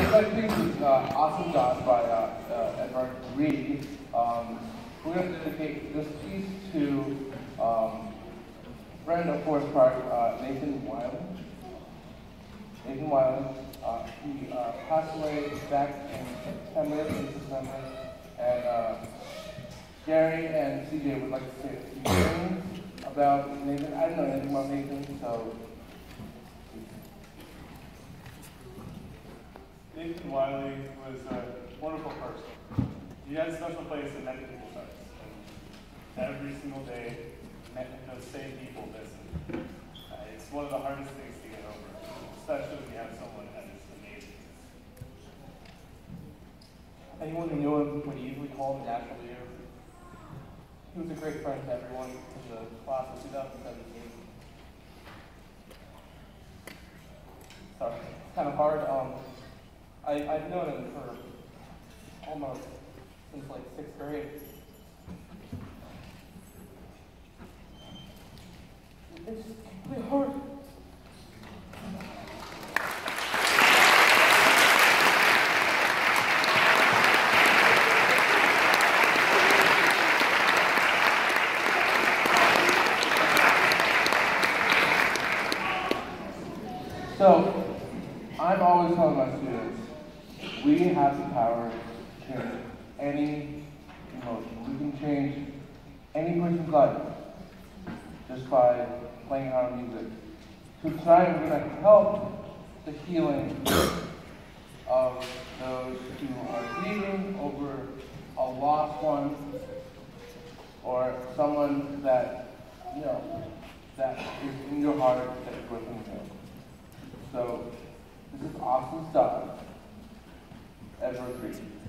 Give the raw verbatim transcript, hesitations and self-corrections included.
that piece is uh, Awesome Dot by uh, uh, Edvard Grieg. Um, we're going to dedicate this piece to um, friend of Forest Park, uh, Nathan Wiley. Nathan Wiley. Uh, he uh, passed away back in September, in September, and uh, Gary and C J would like to say a few things about Nathan. I don't know anything about Nathan, so. Nathan Wiley was a wonderful person. He had a special place in many people's hearts. And every single day, those same people miss him. Uh, it's one of the hardest things to get over, especially when you have someone that is amazing. Anyone who knew him would easily call him a natural leader. He was a great friend to everyone in the class of two thousand seventeen. Sorry, it's kind of hard. Um, I, I've known him for almost since like sixth grade. It's really hard. So, I'm always telling my students, we have the power to change any emotion. We can change any person's life just by playing our music. So tonight we're going to help the healing of those who are grieving over a lost one or someone that, you know, that is in your heart that you're thinking of. So, this is Awesome Stuff, Edvard Grieg.